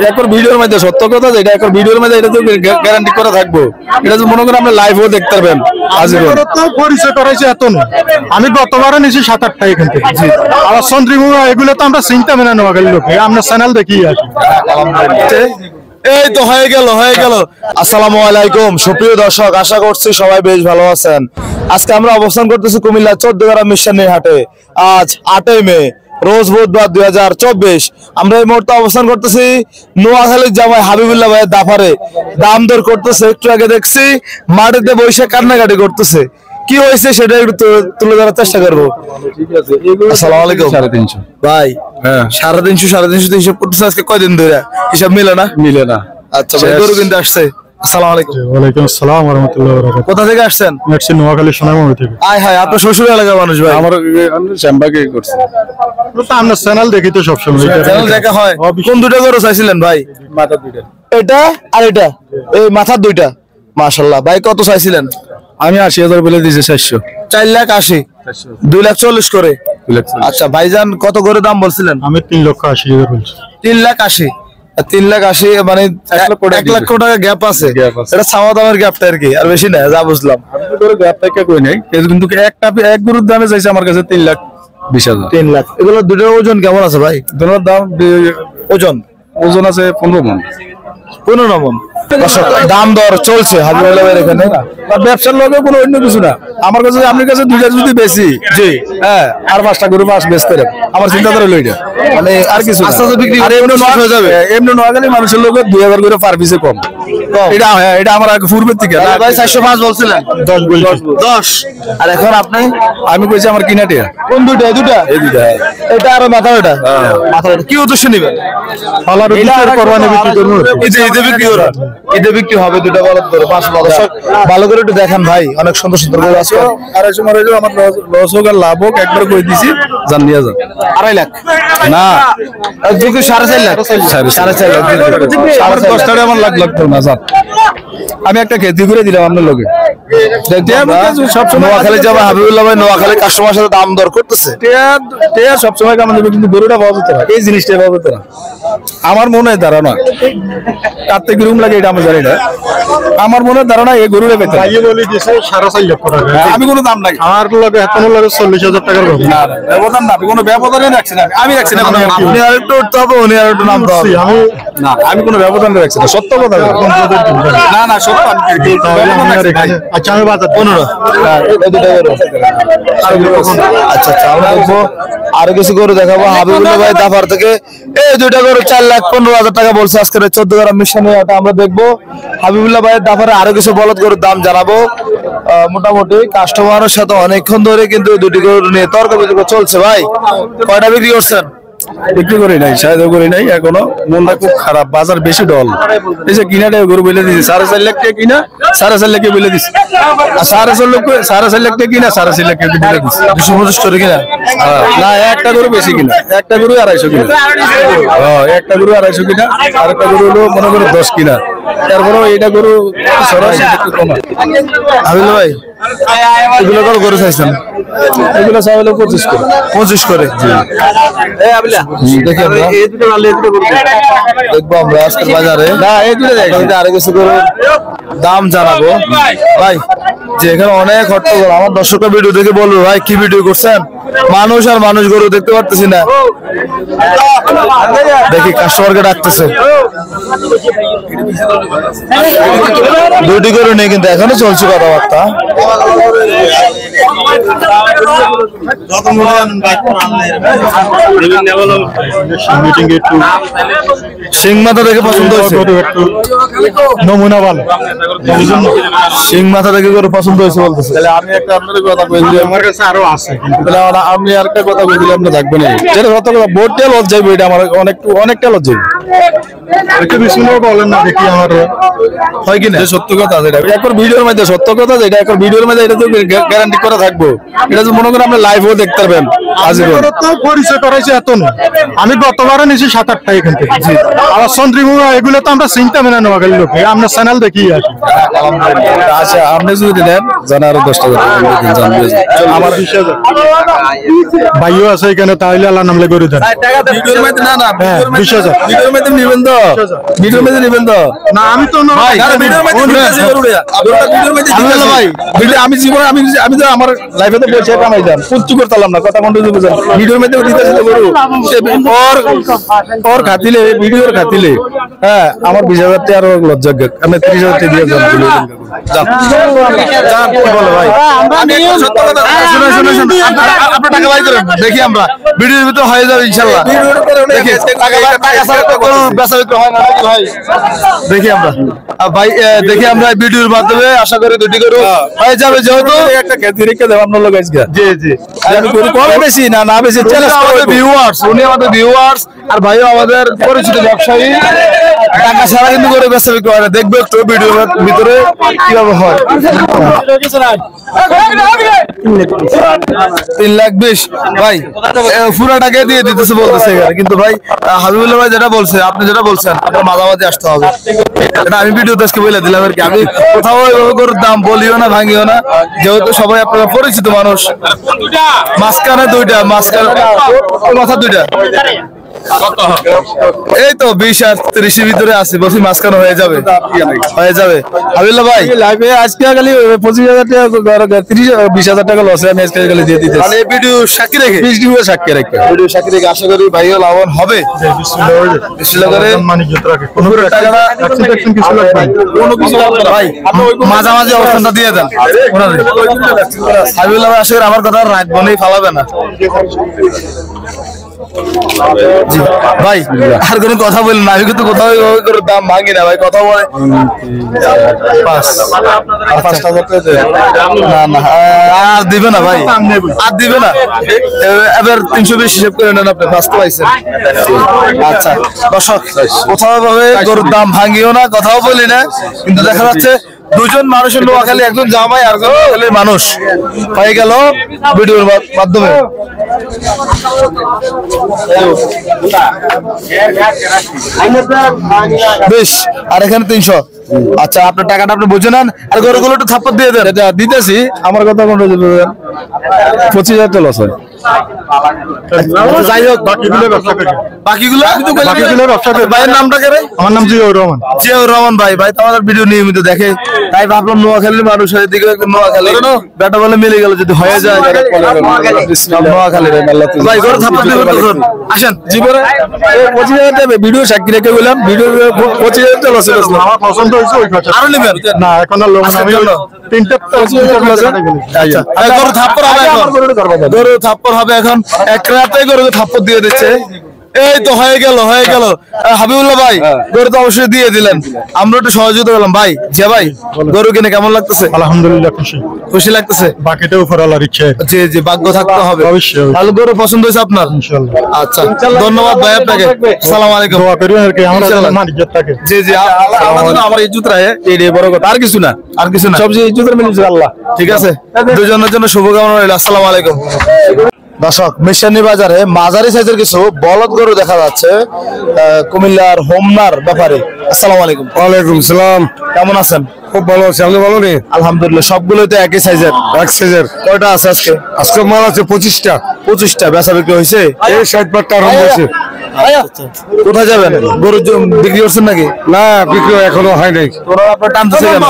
একবার ভিডিওর মধ্যে সত্য কথা যেটা একবার ভিডিওর মধ্যে এটা তো গ্যারান্টি করা থাকবো। এটা তো মনে করেন আপনি লাইভও দেখতে পারবেন। পরিচয় করাইছে এত না, আমি গতবারে নিয়েছি 7-8টা এখান থেকে। আবার চন্দ্রিমুড়া এগুলো তো আমরা চিন্তা মেনে নেওয়া গেল লোকে, আমরা চ্যানেল দেখি আসি। এই তো হয়ে গেল। আসসালামু আলাইকুম সুপ্রিয় দর্শক, আশা করছি সবাই বেশ ভালো আছেন। আজকে আমরা অবস্থান করতেছি কুমিল্লা 14 গ্রাম মিশনের হাটে। আজ 8 মে, রোজ বুধবার 2024। আমরা এই মুহূর্তে অবস্থান করতেছি নোয়াখালীর জামাই হাবিবুল্লাহ ভাইয়ের দাফারে। দাম দর করতেছে, একটু আগে দেখছি মাটিতে বসে কান্নাকাটি করতেছে। কি হয়েছে সেটা একটু তুলে ধরার চেষ্টা করবো। আসসালামু আলাইকুম। 350 ভাই, হ্যাঁ 350 হিসাব করতেছে। আজকে কয়দিন ধরে হিসাব মিলে না। আচ্ছা ভাই, গরু কিনতে আসছে। আসসালামু আলাইকুম। ওয়ালাইকুম আসসালাম ওয়া রাহমাতুল্লাহি ওয়া বারাকাতুহু। কোথা থেকে আসছেন? আসছি নোয়াখালী সোনামুড়ি থেকে। আয় হায়, আপনার শ্বশুর এলাকার মানুষ ভাই। আমার শ্যামবাগে করছে তো, আমরা চ্যানেল দেখি তো সব সময়। চ্যানেল দেখা হয়। কোন দুটো গরু চাইছিলেন ভাই? মাথা দুইটা, এটা আর এটা, এই মাথার দুইটা। মাশাআল্লাহ। ভাই কত চাইছিলেন? আমি 80,000 বলে দিয়েছি। 400, 4,80,000, 2,40,000 করে। আচ্ছা ভাইজান, কত করে দাম বলছিলেন? আমি 3,80,000 বলছি। 3,80,000, 3,80,000 মানে 1 লক্ষ টাকা গ্যাপ আছে। এটা চাওয়া দামের গ্যাপটা আর কি, আর বেশি না, যা বুঝলাম। কিন্তু এক গরুর দামে চাইছে আমার কাছে 3,20,000। 3 লাখ। এগুলো দুটোর ওজন কেমন আছে ভাই? দুটোর দাম ওজন আছে 15 মণ। 15 মণ। দাম দর চলছে হাবিবুল্লাহ ভাইয়ের এখানে। ব্যবসার লগে কোনো অন্য কিছু না। আমার কাছে আপনার কাছে দুইটা যদি বেশি, জি হ্যাঁ, আর 5টা গরু মাছ বেচতে পারেন। আমার চিন্তাধারা হলো এটা, মানে আর কিছু না। আস্তে আস্তে বিক্রি আর এমনি হয়ে যাবে। এমনি নোয়াখালী মানুষের লোকে 2,000 করে পার পিসে কম। এটা হ্যাঁ, এটা আমার আগে পূর্বের থেকে। ভাই 405 বলছিলেন। 10 বলছি। 10। আর এখন আপনি? আমি কইছি আমার কিনাটিয়া। কোন দুইটা? এই দুইটা। এটা আর মাথাটা। মাথাটা কি উদ্দেশ্যে নেবেন? ফলার উদ্দেশ্যে কোরবানি বিক্রি করব। ঈদে বিক্রি করা। ঈদে বিক্রি হবে দুটো বলদ করে। মাশাআল্লাহ। দর্শক ভালো করে একটু দেখেন ভাই, অনেক সুন্দর সুন্দর গরু আছে। 250 মারে আমার লস হোক আর লাভ হোক, একবার কই দিছি, জান নিয়ে যান। 2.5 লাখ না, দুটো 4.5 লাখ। 4.5 লাখ। আমার 10 টাকা আমার লাখ লাগতো না জান। আমি একটা খেতি করে দিলাম আপনার লোকে। নোয়াখালী যাবে হাবিবুল্লাহ ভাই, নোয়াখালী কাস্টমার সাথে দাম দর করতেছে। সবসময় কামান দেবে, কিন্তু গরুটা পাওয়া যেত না, এই জিনিসটা পাওয়া যেত না। আমার মনে হয় ধারণা কাটতে কিরকম লাগে এটা আমি জানি না। আমার মনে হয় ধারণা এই গরুটা পেতে আমি কোনো দাম নাই। আমার লগে এখনো লাগে 40,000 টাকার ব্যবধান না। আমি কোনো ব্যবধানে রাখছি না। আমি রাখছি না। আপনি আর একটু উঠতে হবে, উনি আর একটু নামতে হবে। আমি কোনো ব্যবধান রাখছি না, সত্য কথা। না সত্য। আচ্ছা আমি বাজার 15। আচ্ছা আমরা দেখবো আরো কিছু গরু দেখাবো হাবিবুল্লাহ ভাই দাফার থেকে। এই দুইটা গরু 4,15,000 টাকা বলছে আজকের 14 গ্রাম মিশনে। এটা আমরা দেখবো হাবিবুল্লাহ ভাইয়ের দাফারে আরো কিছু বলদ গরুর দাম জানাবো। মোটামুটি কাস্টমারের সাথে অনেকক্ষণ ধরে কিন্তু দুটি গরু নিয়ে তর্ক বিতর্ক চলছে। ভাই কয়টা বিক্রি করছেন? বিক্রি করি নাই, সাহায্য করি নাই এখনো। মনটা খুব খারাপ, বাজার বেশি ডল। এই যে কিনাটা গরু বলে দিয়েছি 4.5 লাখ টাকা কিনা, 4.5 লাখ বলে দিচ্ছি। 4.5 লাখ টাকা কিনা, 4.5 লাখ বলে দিচ্ছি। 250 করে কিনা? না, একটা গরু বেশি কিনা, একটা গরু 250 কিনা। একটা গরু 250 কিনা, আর একটা গরু হলো মনে করো 10 কিনা। তারপরে এইটা গরু সরাসরি একটু কমা। হাবিবুল্লাহ ভাই এগুলো কত গরু চাইছেন? এগুলো চাই হলো 25 করে। 25 করে। দেখি আমরা দেখবো আমরা আজকের বাজারে। না, এই দুটো দেখ, আরো কিছু গরু দাম জানাবো ভাই। যে এখানে অনেক হট্টগোল। আমার দর্শকরা ভিডিও দেখে বলবো ভাই কি ভিডিও করছেন, মানুষ আর মানুষ গরু দেখতে পারতেছি না। দেখি কাস্টমারকে ডাকতেছে। দুটি গরু নিয়ে কিন্তু এখনো চলছে কথাবার্তা। সিং মাথা দেখে পছন্দ হয়েছে, নমুনা ভালো। সিং মাথা দেখে গরু পছন্দ হয়েছে বলতেছে। তাহলে আমি একটা আপনাদের কথা বলছি, আমার কাছে আরো আছে। তাহলে আমি আর একটা কথা বলছি, আপনি থাকবেন না। যেটা সত্য কথা, বোর্ডটা লজ যাইবে, এটা আমার অনেকটা লজ যাইবে। একটু বেশি বলেন না, দেখি আমার হয় কিনা। সত্য কথা যেটা একবার ভিডিওর মধ্যে, সত্য কথা যেটা একবার ভিডিওর মধ্যে, এটা তো গ্যারান্টি করা থাকবো। এটা তো মনে করেন আপনি লাইভও দেখতে পারবেন। আজীবন পরিচয় করাইছে এত না, আমি গতবারে নিয়েছি 7-8টা এখান থেকে। আর চন্দ্রিমুড়া এগুলো তো আমরা চিন্তা মেনে নেওয়া গেল, আমরা চ্যানেল দেখি আর কি। আচ্ছা আপনি যদি দেন জানা আরো 10 টাকা আমার ভাইও আছে এখানে, তাহলে আল্লাহ নামলে করে দেন। ভিডিওর মধ্যে না না 20,000 ভিডিওর মধ্যে নিবেন তো, ভিডিওর মধ্যে নিবেন তো না, আমি তো ভাই ভিডিওর মধ্যে ভিডিওর মধ্যে ভাই ভিডিও আমি জীবন আমি তো আমার লাইফে তো পয়সা কামাইলাম, কুচ্চু করতাম না, কথা মন্ডল বুঝেন। ভিডিওর মধ্যে দিতেছি তো গরু ওর খাতিলে ভিডিওর খাতিলে, হ্যাঁ আমার 20,000 টাকা আরো লজ্জা, আমি 30,000 টাকা দিয়ে যান বলো ভাই। আপনার টাকা ভাই করেন, দেখি আমরা ভিডিওর ভিতরে হয়ে যাবে ইনশাল্লাহ। দেখি আমরা ভাই, দেখি আমরা ভিডিওর মাধ্যমে আশা করি দুটি গরু হয়ে যাবে, যেহেতু একটা খেতে রেখে দেব আপনার লোক আজকে। জি জি আমি গরু কমে বেশি না না বেশি আমাদের ভিউয়ার্স, উনি আমাদের ভিউয়ার্স আর ভাইও আমাদের পরিচিত ব্যবসায়ী, টাকা ছাড়া কিন্তু করে বেচা বিক্রি হয় না। দেখবো একটু ভিডিওর ভিতরে কিভাবে হয়। 3,20,000 ভাই পুরো টাকা দিয়ে দিতেছে বলতেছে এখানে, কিন্তু ভাই হাবিবুল্লাহ ভাই যেটা বলছে, আপনি যেটা বলছেন আপনার মাঝামাঝি আসতে হবে, এটা আমি ভিডিওতে আজকে বলে দিলাম আর কি। আমি কোথাও ওইভাবে গরুর দাম বলিও না ভাঙিও না, যেহেতু সবাই আপনারা পরিচিত মানুষ। মাঝখানে দুইটা, মাঝখানে মাথা দুইটা, এই তো 20 আর 30 ভিতরে আছে, বলছি মাঝখানে হয়ে যাবে, হয়ে যাবে। হাবিবুল্লাহ ভাই লাইভে আজকে খালি 25,000 টাকা 20,000 টাকা লসে আমি আজকে খালি দিয়ে দিতেছি, মানে ভিডিও সাক্ষী রেখে, ভিডিও সাক্ষী রেখে ভিডিও সাক্ষী রেখে আশা করি ভাইও লাভবান হবে। বিসমিল্লাহ করে কোনো টাকাটা কোনো কিছু ভাই মাঝামাঝি অবস্থানটা দিয়ে দেন। হাবিবুল্লাহ ভাই আশা করি আমার কথা রাত বনেই ফালাবে না। জি ভাই আর কোনো কথা বলেন না, আমি কিন্তু কোথাও দাম ভাঙি না ভাই, কথা বলে 5,000 না না আর দিবে না ভাই, আর দিবে না, এবার 320 হিসেব করে নেন আপনি, 5 পাইছেন। আচ্ছা দর্শক, কোথাও ভাবে গরুর দাম ভাঙিও না, কথাও বলি না, কিন্তু দেখা যাচ্ছে দুজন মানুষের নোয়াখালী, একজন জামাই আর একজন নোয়াখালীর মানুষ হয়ে গেল ভিডিওর মাধ্যমে। বেশ, আর এখানে 300। আচ্ছা আপনার টাকাটা আপনি বুঝে নেন, আর গরুগুলো একটু থাপ্পড় দিয়ে দেন। এটা দিতেছি, আমার কথা কোন 25,000 টাকা লস হয়। যাই হোক বাকিগুলো ভাইয়ের নামটা কে? আমার নাম জিয়াউর রহমান। জিয়াউর রহমান ভাই, ভাই তো আমাদের ভিডিও নিয়মিত দেখে, তাই ভাবলাম নোয়াখালীর মানুষ হয়ে দিকে নোয়াখালী ব্যাটা বলে মিলে গেল, যদি হয়ে যায় নোয়াখালী ভাই গরু থাপ্পড় দিয়ে আসেন জীবনে 25,000 টাকা ভিডিও সাক্ষী রেখে বললাম, ভিডিও 25,000 টাকা লস হলো। আমার পছন্দ হয়েছে ওই কথা। আরো নেবেন না এখন আর লোক না, আমি 3টা গরু থাপ্পড় হবে এখন, গরু থাপ্পড় হবে এখন, এক রাতে গরুকে থাপ্পড় দিয়ে দিচ্ছে। এই তো হয়ে গেল, হয়ে গেল। হাবিবুল্লাহ ভাই গরু তো অবশ্যই দিয়ে দিলেন, আমরা একটু সহযোগিতা করলাম। ভাই যে ভাই গরু কিনে কেমন লাগতেছে? আলহামদুলিল্লাহ খুশি, খুশি লাগতেছে। বাকিটা উপর আল্লাহর ইচ্ছে। জি জি, ভাগ্য থাকতে হবে অবশ্যই। ভালো গরু পছন্দ হয়েছে আপনার? ইনশাআল্লাহ। আচ্ছা ধন্যবাদ ভাই আপনাকে, আসসালামু আলাইকুম। দোয়া করি আর কি আমরা মানিজ্জত থাকে। জি জি, আমার ইজ্জত রাখে, এই বড় কথা, আর কিছু না, আর কিছু না, সবচেয়ে ইজ্জতের মিলিছে আল্লাহ। ঠিক আছে, দুজনের জন্য শুভকামনা রইল। আসসালামু আলাইকুম। দর্শক, মিশানি বাজারে মাঝারি সাইজের কিছু বলদ গরু দেখা যাচ্ছে কুমিল্লার হোমনার ব্যাপারে। আসসালামু আলাইকুম। ওয়ালাইকুম সালাম, কেমন আছেন? খুব ভালো আছি, আপনি ভালো নেই? আলহামদুলিল্লাহ, সবগুলোই তো একই সাইজের। এক সাইজের কয়টা আছে আজকে? আজকে মাল আছে 25টা। 25টা বেচা বিক্রি হয়েছে? এই 60 আরম্ভ হয়েছে। কোথায় যাবেন? গরু বিক্রি করছেন নাকি? না, বিক্রি এখনো হয় নাই। তোরা আপনার টানতেছে কেন?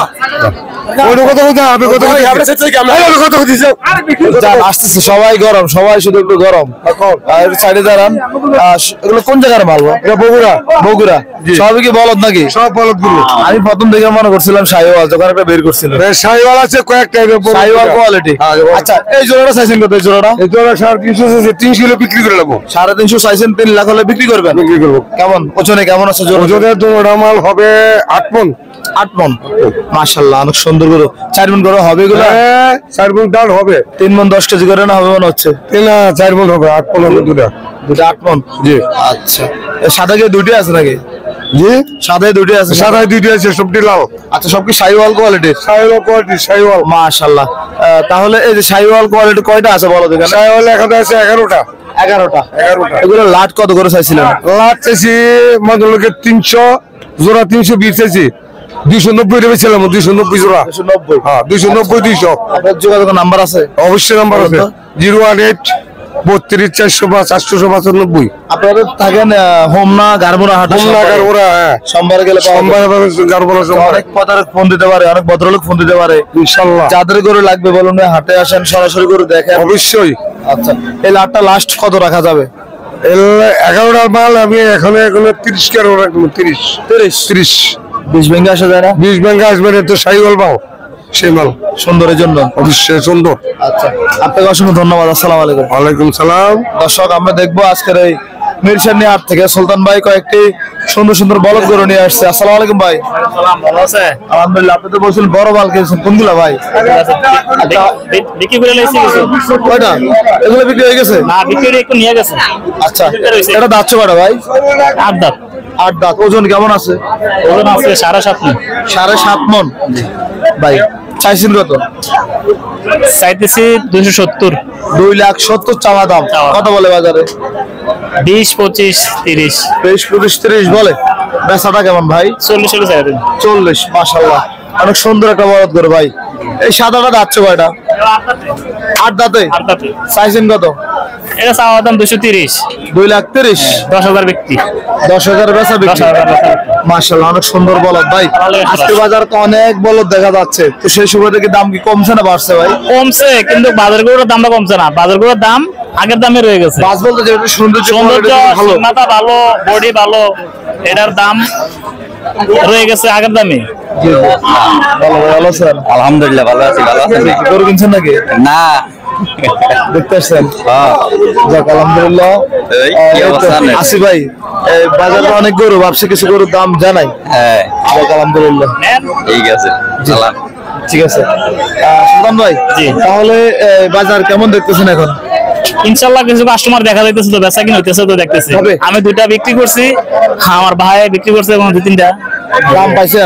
আসতেছে সবাই গরম, সবাই শুধু একটু গরম। আর সাইডে দাঁড়ান, এগুলো কোন জায়গার মাল? বগুড়া। বগুড়া সবই কি বলদ নাকি? সব বলদ গুলো। আমি প্রথম দেখে মনে করছিলাম শাহিওয়াল, যখন একটা বের করছিল। শাহিওয়াল আছে কয়েকটা, শাহিওয়াল কোয়ালিটি। আচ্ছা এই জোড়াটা চাইছেন কত? এই জোড়াটা 350 কিলো বিক্রি করে নেবো। 350 চাইছেন, 3 লাখ হলে বিক্রি করবেন? বিক্রি করবো। কেমন ওজনে কেমন আছে? ওজনের জোড়া মাল হবে 8 মণ। 8 মণ, মাশাআল্লাহ, অনেক সুন্দর গরু। 4 মণ করে হবে এগুলো? 4 মণ ডাল হবে। 3 মণ 10 কেজি করে না হবে মনে হচ্ছে? 4 মণ হবে, 8 মণ হবে দুটা। 8 মণ। জি। আচ্ছা, এর সাথে কি দুটি আছে নাকি? জি সাদাই দুইটাই আছে, সাদাই দুইটা আছে, সবটি লাল। আচ্ছা সব কি শাহিওয়াল কোয়ালিটির? শাহিওয়াল কোয়ালিটি, শাহিওয়াল। মাশাআল্লাহ। তাহলে এই যে শাহিওয়াল কোয়ালিটি কয়টা আছে বলো দেখেন? শাহিওয়াল এখানে আছে 11টা। 11টা। 11টা। এগুলো লাট কত করে চাইছিলেন? লাট চাইছি মাদুলকে 300 জোড়া, 320 চাইছি। 290 টাকা ছিলাম, 290 জোড়া। 290। হ্যাঁ 290 200। আপনার যোগাযোগের নাম্বার আছে? অবশ্যই নাম্বার আছে, 018 32 405 895। আপনাদের থাকেন হোমনা গারমুরা হাট? হোমনাগার ওরা, হ্যাঁ সোমবারে গেলে পাওয়া যাবে। সোমবার গারবলা সোমবার। অনেক পদার্থ ফোন দিতে পারে, অনেক ভদ্রলোক ফোন দিতে পারে ইনশাআল্লাহ। যাদের গরু লাগবে বলুন, হাটে আসেন, সরাসরি গরু দেখেন। অবশ্যই। আচ্ছা এই লাটটা লাস্ট কত রাখা যাবে? 11টার মাল আমি এখানে 30 কে রাখবো। 30 20 ভেঙে আসা যায় না? 20 ব্যাংকে আসবে না তো, শাহিওয়াল মাল, সেই মাল সুন্দরের জন্য। অবশ্যই সুন্দর। আচ্ছা আপনাকে অসংখ্য ধন্যবাদ। আসসালামু আলাইকুম। ওয়ালাইকুম সালাম। দর্শক আমরা দেখবো আজকের এই মিরসানি হাট থেকে সুলতান ভাই কয়েকটি সুন্দর সুন্দর বলদ গরু নিয়ে আসছে। আসসালামু আলাইকুম ভাই। ভালো আছে? আলহামদুলিল্লাহ। আপনি তো বলছিলেন বড় মাল কিনছেন, কোনগুলা ভাই? বিক্রি করে লাইছি কিছু। কয়টা? এগুলো বিক্রি হয়ে গেছে? না, বিক্রি করে একটু নিয়ে গেছে। আচ্ছা এটা দাচ্ছে কয়টা ভাই? 8 দাঁত। 8 দাঁত। ওজন কেমন আছে? ওজন আছে 7.5 মণ। 7.5 মণ। ভাই চাইছেন কত? চাইতেছি 270। 2,70,000 চাওয়া দাম। কত বলে বাজারে? 20, 25, 30। 20, 25, 30 বলে। বেচাটা কেমন ভাই? 40 হলে চাই দেন। 40। মাশাআল্লাহ অনেক সুন্দর একটা বলদ গরু ভাই। এই সাদাটা দাচ্ছে কয়টা? 8 দাঁতে। 8 দাঁতে। চাইছেন কত? এটা চাওয়া দাম 230। 2,30,000। 10,000 বিক্রি। 10,000 বেচা বিক্রি। 10,000 বেচা। মাশাআল্লাহ অনেক সুন্দর বলদ ভাই। আজকে বাজারে তো অনেক বলদ দেখা যাচ্ছে, তো সেই সুবাদে কি দাম কি কমছে না বাড়ছে ভাই? কমছে, কিন্তু বাজারগুলোর দামটা কমছে না। বাজারগুলোর দাম আগের দামে রয়ে গেছে। বাস বলতে যেটা সৌন্দর্য সৌন্দর্য, ভালো। মাথা ভালো, বডি ভালো, এটার দাম রয়ে গেছে আগের দামে। ভালো ভালো স্যার। আলহামদুলিল্লাহ ভালো আছি। ভালো আছেন? গরু কিনছেন নাকি? না, দেখতে আসছেন? যাক আলহামদুলিল্লাহ। এই কি অবস্থা? আসি ভাই, এই বাজারে অনেক গরু, ভাবছি কিছু গরুর দাম জানাই। হ্যাঁ যাক আলহামদুলিল্লাহ। ঠিক আছে। সালাম। ঠিক আছে সুলতান ভাই, জি। তাহলে বাজার কেমন দেখতেছেন এখন? ইনশাআল্লাহ কিছু কাস্টমার দেখা যাইতেছে, তো বেচা কিনা হইতেছে, তো দেখতেছি। হবে। আমি 2টা বিক্রি করছি, আমার ভাই বিক্রি করছে এবং 2-3টা। দাম পাইছেন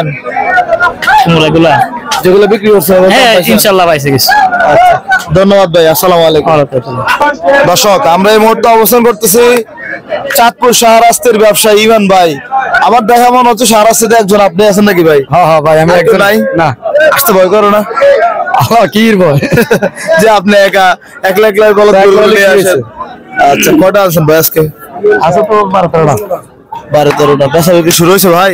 এগুলা যেগুলো বিক্রি করছে? হ্যাঁ ইনশাআল্লাহ পাইছে কিছু। ধন্যবাদ ভাই। আসসালামু আলাইকুম। দর্শক আমরা এই মুহূর্তে অবস্থান করতেছি চাঁদপুর শাহরাস্তির ব্যবসায়ী ইমান ভাই। আমার দেখা মনে হচ্ছে শাহরাস্তিতে একজন আপনি আছেন নাকি ভাই? হ্যাঁ হ্যাঁ ভাই, আমি একজন। নাই না, আসতে ভয় করো না কি ভয় যে আপনি একলা একলা বলদ গরু নিয়ে আসেন? আচ্ছা কটা আছেন ভাই আজকে? আছে তো 12-13টা। 12-13টা। বেচা বিক্রি শুরু হয়েছে ভাই?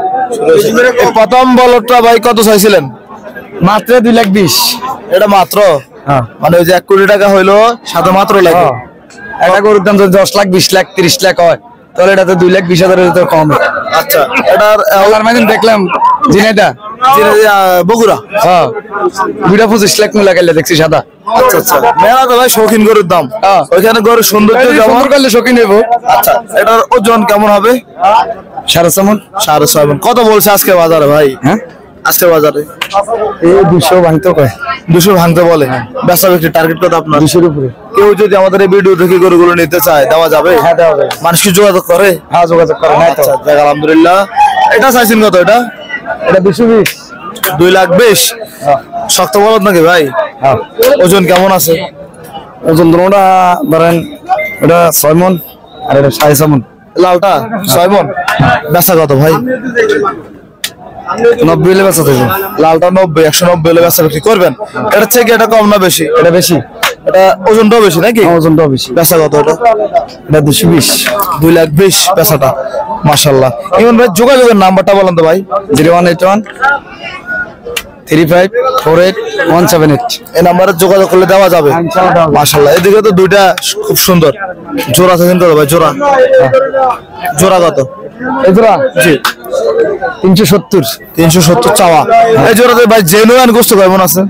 এই প্রথম বলদটা ভাই কত চাইছিলেন? মাত্র 2,20,000। এটা মাত্র? হ্যাঁ। মানে ওই যে 1 কোটি টাকা হইলো সাথে মাত্র লাগে। একটা গরুর দাম যদি 10 লাখ, 20 লাখ, 30 লাখ হয়, তাহলে এটা তো 2,20,000 কম। আচ্ছা এটার তার মানে দেখলাম জিনেটা বগুড়া। হ্যাঁ 2,25 লাখ মিলা গেলে দেখছি সাদা। আচ্ছা আচ্ছা মেলা তো ভাই শৌখিন গরুর দাম। হ্যাঁ। ওইখানে গরুর সৌন্দর্য যেমন। সুন্দর করলে শৌখিন নেব। আচ্ছা এটার ওজন কেমন হবে? 6.5 মণ। 6.5 মণ। কত বলছে আজকে বাজারে ভাই? হ্যাঁ আজকে বাজারে এই 200 ভাঙতে কয়। 200 ভাঙতে বলে। বেচা বিক্রি টার্গেট কত আপনার? 200-র উপরে। কেউ যদি আমাদের এই ভিডিও থেকে গরুগুলো নিতে চায় দেওয়া যাবে? হ্যাঁ দেওয়া যাবে। মানুষ কি যোগাযোগ করে? হ্যাঁ যোগাযোগ করে। নাই তো। আচ্ছা যাক আলহামদুলিল্লাহ। এটা চাইছেন কত? এটা এটা 220। 2,20,000। শক্ত বলদ নাকি ভাই? হ্যাঁ। ওজন কেমন আছে? ওজন দুটোটা ধরেন, এটা 6 মণ আর এটা 6.5 মণ। লালটা 6 মণ। বেচা কত ভাই? 90 হলে বেচা থাকবে। লালটা 90, 190 হলে বেচা বিক্রি করবেন। এটা থেকে এটা কম না বেশি? এটা বেশি। এটা ওজনটাও বেশি নাকি? ওজনটাও বেশি। বেচা কত এটা? এটা 220। 2,20,000 বেচাটা। মাশাআল্লাহ। ইমন ভাই যোগাযোগের নাম্বারটা বলেন তো ভাই। 0181 35 48 178। এই নাম্বারে যোগাযোগ করলে দেওয়া যাবে। মাশাআল্লাহ। এদিকে তো দুইটা খুব সুন্দর জোড়া আছে কিন্তু ভাই। জোড়া জোড়া কত? এই জোড়া জি 370। 370 চাওয়া। এই জোড়াতে ভাই জেনুইন গোস্ত কেমন আছে?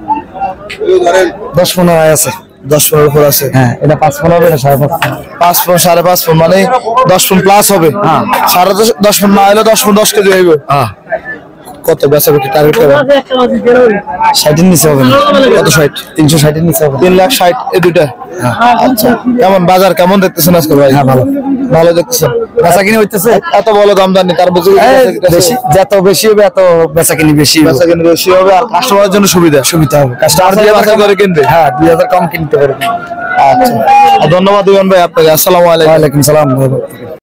10-15 আছে। 10-15 উপর আছে। হ্যাঁ এটা 5 হবে, এটা 5.5। 5 পণ 5.5 পণ মানে 10 পণ প্লাস হবে। হ্যাঁ। 10.5 পণ না হলে 10 পণ 10 কেজি হইবে। হ্যাঁ কত বেচা বিক্রি টার্গেট করবেন? 60 নিচে হবে না। কত 60? 360 নিচে হবে। 3,60,000 এই দুইটা। আচ্ছা কেমন বাজার কেমন দেখতেছেন আজকে ভাই? হ্যাঁ ভালো। ভালো দেখতেছেন। বেচা কিনি হইতেছে এত বড় দাম জানি তার বেশি বেশি, যত বেশি হবে এত বেচা কিনি বেশি হবে। বেচা কিনে বেশি হবে আর কাস্টমারের জন্য সুবিধা সুবিধা হবে, কাস্টমার বাছাই করে কিনবে। হ্যাঁ 2000 কম কিনতে পারবে। আচ্ছা, ধন্যবাদ ইমন ভাই আপনাকে। আসসালামু আলাইকুম। ওয়ালাইকুম সালাম।